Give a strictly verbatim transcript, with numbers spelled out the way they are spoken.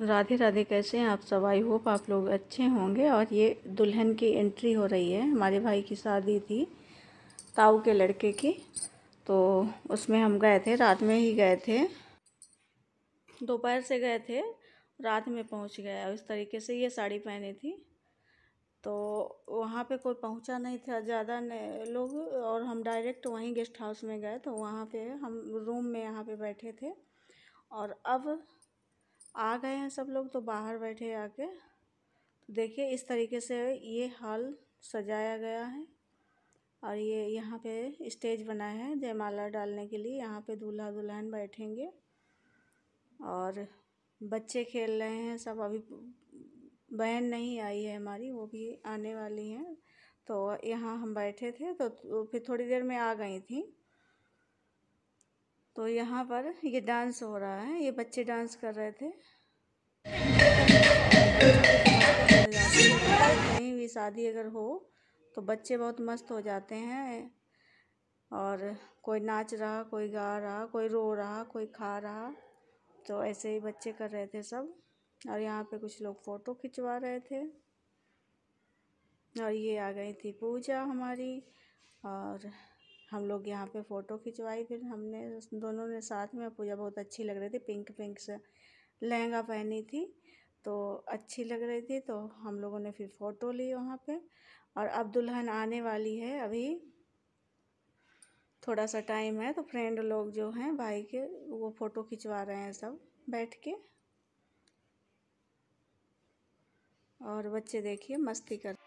राधे राधे। कैसे हैं आप सब? आई होप आप लोग अच्छे होंगे। और ये दुल्हन की एंट्री हो रही है। हमारे भाई की शादी थी, ताऊ के लड़के की, तो उसमें हम गए थे, रात में ही गए थे, दोपहर से गए थे, रात में पहुंच गए। और इस तरीके से ये साड़ी पहनी थी, तो वहाँ पे कोई पहुंचा नहीं था ज़्यादा लोग, और हम डायरेक्ट वहीं गेस्ट हाउस में गए, तो वहाँ पे हम रूम में यहाँ पे बैठे थे। और अब आ गए हैं सब लोग, तो बाहर बैठे आके। तो देखिए इस तरीके से ये हॉल सजाया गया है। और ये यहाँ पे स्टेज बना है जयमाला डालने के लिए। यहाँ पे दूल्हा दुल्हन बैठेंगे और बच्चे खेल रहे हैं सब। अभी बहन नहीं आई है हमारी, वो भी आने वाली हैं। तो यहाँ हम बैठे थे, तो फिर थोड़ी देर में आ गई थी। तो यहाँ पर ये डांस हो रहा है, ये बच्चे डांस कर रहे थे। कहीं भी शादी अगर हो तो बच्चे बहुत मस्त हो जाते हैं। और कोई नाच रहा, कोई गा रहा, कोई रो रहा, कोई खा रहा, तो ऐसे ही बच्चे कर रहे थे सब। और यहाँ पे कुछ लोग फ़ोटो खिंचवा रहे थे। और ये आ गई थी पूजा हमारी, और हम लोग यहाँ पे फ़ोटो खिंचवाई। फिर हमने दोनों ने साथ में, पूजा बहुत अच्छी लग रही थी, पिंक पिंक से लहंगा पहनी थी, तो अच्छी लग रही थी। तो हम लोगों ने फिर फ़ोटो ली वहाँ पे। और अब दुल्हन आने वाली है, अभी थोड़ा सा टाइम है, तो फ्रेंड लोग जो हैं भाई के, वो फ़ोटो खिंचवा रहे हैं सब बैठ के। और बच्चे देखिए मस्ती कर